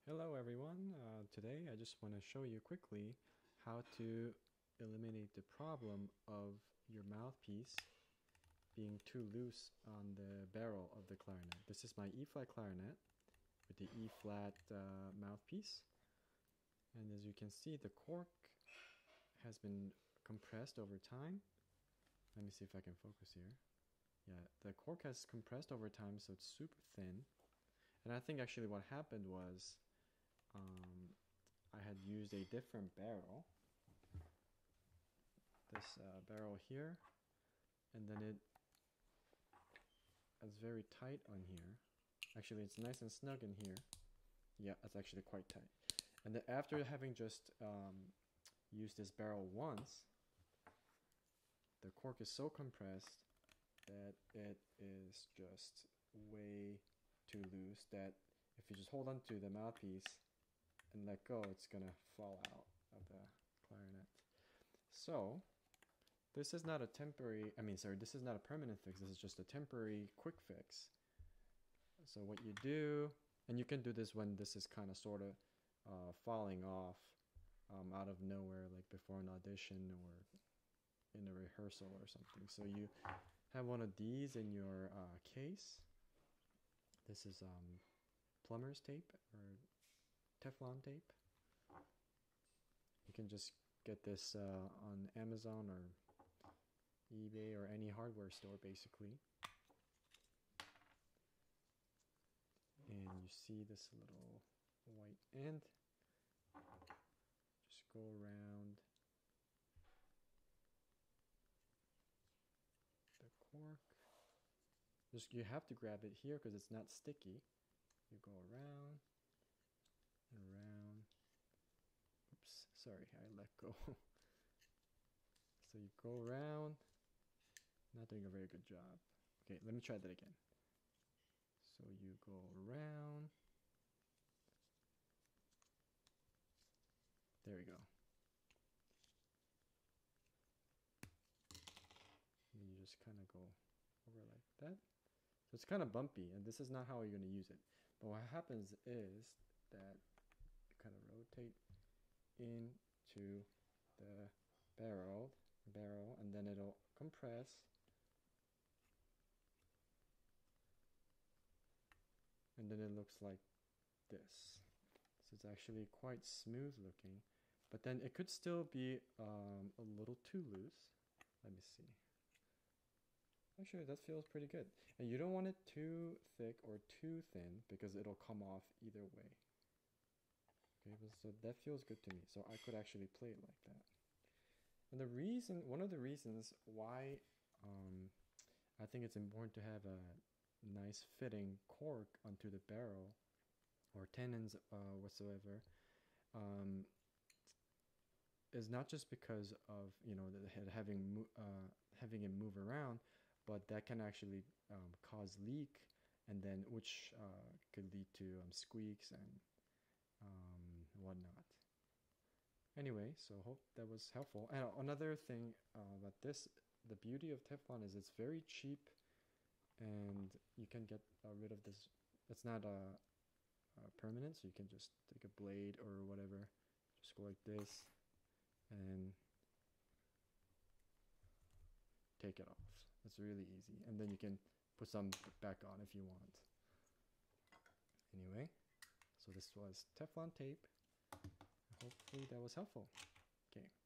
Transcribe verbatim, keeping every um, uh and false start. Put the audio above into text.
Hello everyone, uh, today I just want to show you quickly how to eliminate the problem of your mouthpiece being too loose on the barrel of the clarinet. This is my E-flat clarinet with the E-flat uh, mouthpiece, and as you can see the cork has been compressed over time. Let me see if I can focus here. Yeah, the cork has compressed over time, so it's super thin, and I think actually what happened was Um, I had used a different barrel, this uh, barrel here, and then it it's very tight on here. Actually, it's nice and snug in here. Yeah, it's actually quite tight. And then after having just um, used this barrel once, the cork is so compressed that it is just way too loose that if you just hold on to the mouthpiece and let go, it's gonna fall out of the clarinet. So this is not a temporary, I mean sorry, this is not a permanent fix, this is just a temporary quick fix. So what you do, and you can do this when this is kind of sort of uh, falling off um, out of nowhere, like before an audition or in a rehearsal or something. So you have one of these in your uh, case. This is um, plumber's tape or Teflon tape. You can just get this uh, on Amazon or eBay or any hardware store basically. And you see this little white end. Just go around the cork. Just you have to grab it here because it's not sticky. You go around and around. Oops, sorry, I let go. So you go around. Not doing a very good job. Okay, let me try that again. So you go around. There we go. And you just kind of go over like that. So it's kind of bumpy, and this is not how you're going to use it. But what happens is that you kind of rotate into the barrel, barrel, and then it'll compress. And then it looks like this. So it's actually quite smooth looking, but then it could still be um, a little too loose. Let me see. Actually, that feels pretty good. And you don't want it too thick or too thin because it'll come off either way. Okay, so that feels good to me. So I could actually play it like that. And the reason, one of the reasons why um, I think it's important to have a nice fitting cork onto the barrel or tenons uh, whatsoever um, is not just because of, you know, the head having uh, having it move around, but that can actually um, cause leak, and then which uh, could lead to um, squeaks and um, whatnot. Anyway, so hope that was helpful. And another thing uh, about this, the beauty of Teflon is it's very cheap, and you can get uh, rid of this. It's not a, a permanent, so you can just take a blade or whatever, just go like this, and take it off. It's really easy, and then you can put some back on if you want. Anyway, so this was Teflon tape. Hopefully that was helpful. Okay.